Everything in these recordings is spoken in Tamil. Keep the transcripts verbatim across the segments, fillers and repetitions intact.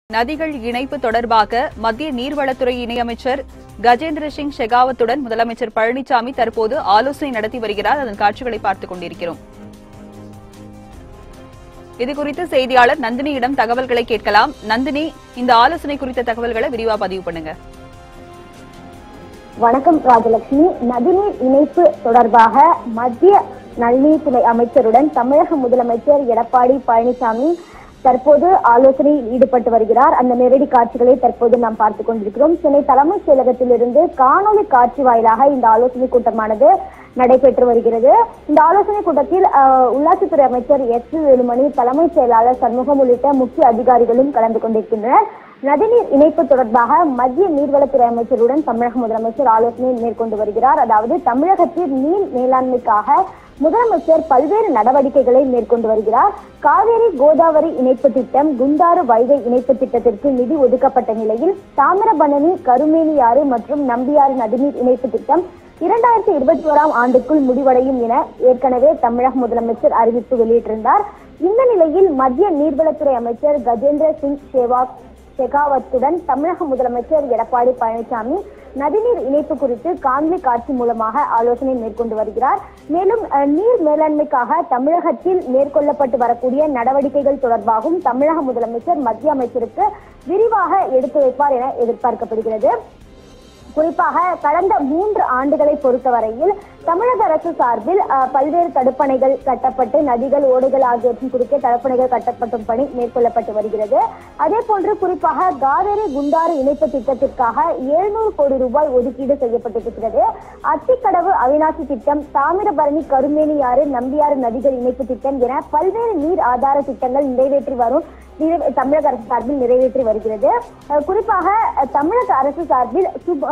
நதிகள் இணைப்பு தொடர்பாக மத்திய நீர்வளத்துறை இணையமைச்சர் கஜேந்திர சிங் ஷெகாவத்துடன் முதலமைச்சர் பழனிசாமி தற்போது ஆலோசனை நடத்தி வருகிறார். அதன் காட்சிகளை பார்த்துக் கொண்டிருக்கிறோம். இதுகுறித்து செய்தியாளர் நந்தினியிடம் தகவல்களை கேட்கலாம். நந்தினி, இந்த ஆலோசனை குறித்த தகவல்களை விரிவா பதிவு பண்ணுங்க. வணக்கம் ராஜலட்சுமி. நதிநீர் இணைப்பு தொடர்பாக மத்திய நன்னீர்த்துறை அமைச்சருடன் தமிழக முதலமைச்சர் எடப்பாடி பழனிசாமி தற்போது ஆலோசனையில் ஈடுபட்டு வருகிறார். அந்த நேரடி காட்சிகளை தற்போது நாம் பார்த்துக் கொண்டிருக்கிறோம். சென்னை தலைமைச் செயலகத்திலிருந்து காணொலி காட்சி வாயிலாக இந்த ஆலோசனை கூட்டமானது நடைபெற்று வருகிறது. இந்த ஆலோசனை கூட்டத்தில் உள்ளாட்சித்துறை அமைச்சர் எஸ் வேலுமணி, தலைமைச் செயலாளர் சண்முகம் உள்ளிட்ட முக்கிய அதிகாரிகளும் கலந்து கொண்டிருக்கின்றனர். நதிநீர் இணைப்பு தொடர்பாக மத்திய நீர்வளத்துறை அமைச்சருடன் தமிழக முதலமைச்சர் ஆலோசனை மேற்கொண்டு வருகிறார். அதாவது தமிழகத்தில் நீர் மேலாண்மைக்காக முதலமைச்சர் பல்வேறு நடவடிக்கைகளை மேற்கொண்டு வருகிறார். காவேரி கோதாவரி இணைப்பு திட்டம், குண்டாறு வைகை இணைப்பு திட்டத்திற்கு நிதி ஒதுக்கப்பட்ட நிலையில் தாமிரபரணி, கருமேனியாறு மற்றும் நம்பியாறு நதிநீர் இணைப்பு திட்டம் இரண்டாயிரத்தி இருபத்தி ஓராம் ஆண்டுக்குள் முடிவடையும் என ஏற்கனவே தமிழக முதலமைச்சர் அறிவிப்பு வெளியிட்டிருந்தார். இந்த நிலையில் மத்திய நீர்வளத்துறை அமைச்சர் கஜேந்திர சிங் ஷெகாவத் ஷெகாவத்துடன் தமிழக முதலமைச்சர் எடப்பாடி பழனிசாமி நதிநீர் இணைப்பு குறித்து காணொலி காட்சி மூலமாக ஆலோசனை மேற்கொண்டு வருகிறார். மேலும் நீர் மேலாண்மைக்காக தமிழகத்தில் மேற்கொள்ளப்பட்டு வரக்கூடிய நடவடிக்கைகள் தொடர்பாகவும் தமிழக முதலமைச்சர் மத்திய அமைச்சருக்கு விரிவாக எடுத்துரைப்பார் என எதிர்பார்க்கப்படுகிறது. குறிப்பாக கடந்த மூன்று ஆண்டுகளை பொறுத்தவரையில் தமிழக அரசு சார்பில் பல்வேறு தடுப்பணைகள் கட்டப்பட்டு நதிகள், ஓடைகள் ஆகியவற்றின் குறுக்கே தடுப்பணைகள் கட்டப்படும் பணி மேற்கொள்ளப்பட்டு வருகிறது. அதே போன்று குறிப்பாக காவேரி குண்டாறு இணைப்பு திட்டத்திற்காக எழுநூறு கோடி ரூபாய் ஒதுக்கீடு செய்யப்பட்டிருக்கிறது. அத்திக்கடவு அவிநாசி திட்டம், தாமிரபரணி, கருமேனியாறு, நம்பியாறு நதிகள் இணைப்பு திட்டம் என பல்வேறு நீர் ஆதார திட்டங்கள் நிறைவேற்றி வரும் தமிழக அரசு சார்பில் நிறைவேற்றி வருகிறது. குறிப்பாக தமிழக அரசு சார்பில்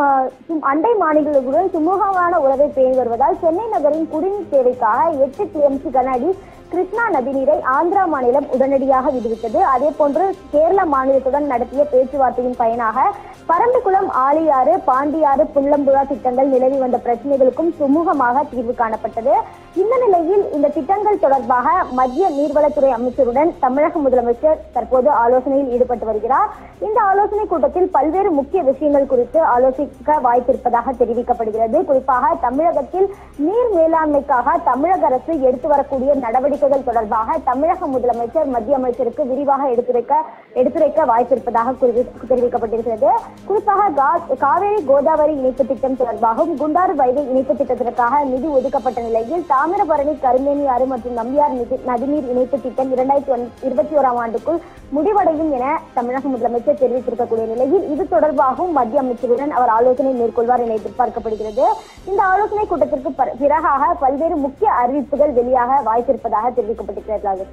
அண்டை மாநிலங்களுடன் சுமூகமான உறவை பேணி வருவதால் சென்னை நகரின் குடிநீர் தேவைக்காக எட்டு டிஎம்சி கன அடி கிருஷ்ணா நதிநீரை ஆந்திரா மாநிலம் உடனடியாக விடுவித்தது. அதே போன்று கேரள மாநிலத்துடன் நடத்திய பேச்சுவார்த்தையின் பயனாக பரம்பிக்குளம், ஆழியாறு, பாண்டியாறு, புள்ளம்புழா திட்டங்கள் நிலவி வந்த பிரச்சனைகளுக்கும் சுமூகமாக தீர்வு காணப்பட்டது. இந்த நிலையில் இந்த திட்டங்கள் தொடர்பாக மத்திய நீர்வளத்துறை அமைச்சருடன் தமிழக முதலமைச்சர் தற்போது ஆலோசனையில் ஈடுபட்டு வருகிறார். இந்த ஆலோசனை கூட்டத்தில் பல்வேறு முக்கிய விஷயங்கள் குறித்து ஆலோசிக்க வாய்ப்பிருப்பதாக தெரிவிக்கப்படுகிறது. குறிப்பாக தமிழகத்தில் நீர் மேலாண்மைக்காக தமிழக அரசு எடுத்து வரக்கூடிய நடவடிக்கைகள் தொடர்பாக தமிழக முதலமைச்சர் மத்திய அமைச்சருக்கு விரிவாக எடுத்துரைக்க எடுத்துரைக்க வாய்ப்பிருப்பதாக தெரிவிக்கப்பட்டிருக்கிறது. குறிப்பாக காவேரி கோதாவரி இணைப்பு திட்டம் தொடர்பாகவும் குண்டாறு வைகை இணைப்பு திட்டத்திற்காக நிதி ஒதுக்கப்பட்ட நிலையில் தாமிரபரணி, கருமேனியாறு மற்றும் நம்பியார் நதிநீர் இணைப்பு திட்டம் இரண்டாயிரத்தி இருபத்தி ஓராம் ஆண்டுக்குள் முடிவடையும் என தமிழக முதலமைச்சர் தெரிவித்திருக்கக்கூடிய நிலையில் இது தொடர்பாகவும் மத்திய அமைச்சருடன் அவர் ஆலோசனை மேற்கொள்வார் என எதிர்பார்க்கப்படுகிறது. இந்த ஆலோசனை கூட்டத்திற்கு பிறகாக பல்வேறு முக்கிய அறிவிப்புகள் வெளியாக வாய்ப்பிருப்பதாக தெரிவிக்கப்பட்டிருக்கிறது.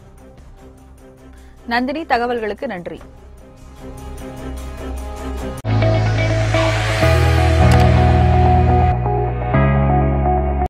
நந்தினி, தகவல்களுக்கு நன்றி.